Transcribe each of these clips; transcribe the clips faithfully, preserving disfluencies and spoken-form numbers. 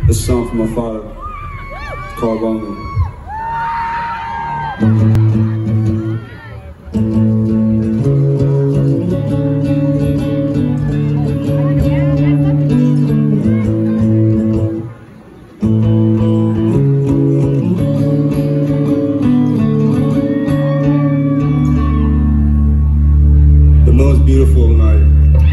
This song from my father. It's called Lonely. The most beautiful night.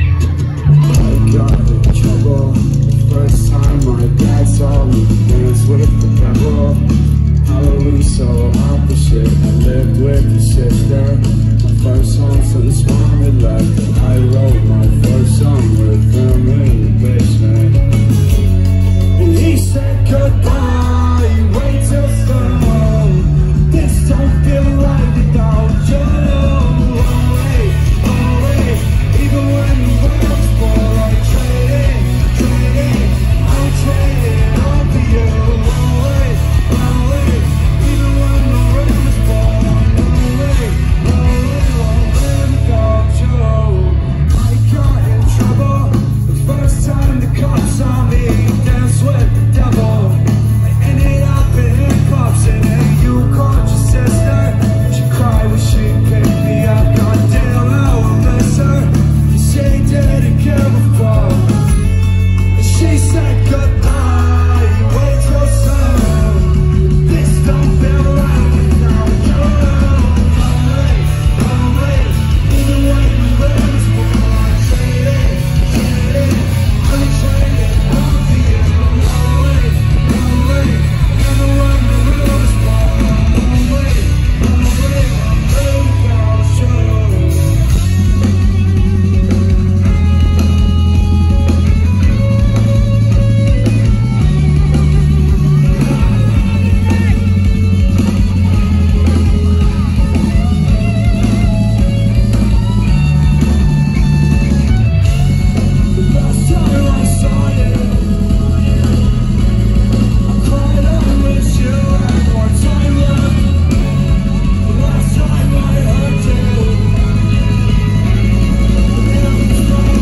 I got in trouble. First time my dad saw me dance with the devil. Hallelujah, so opposite. I lived with your sister. My first home since mom had left. I wrote my first song with him in the basement. And he said goodbye, wait till soon. This don't feel right without you.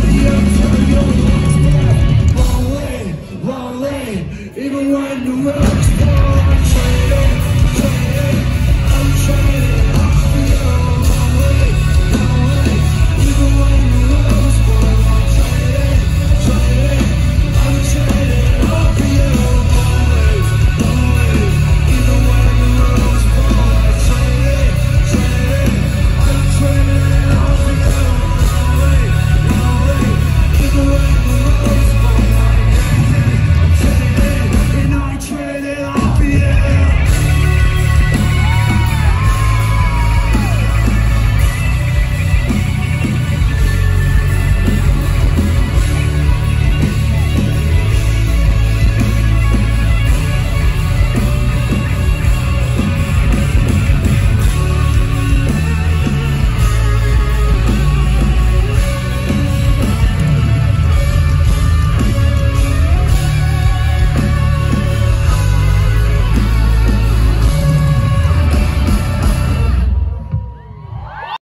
Even when the world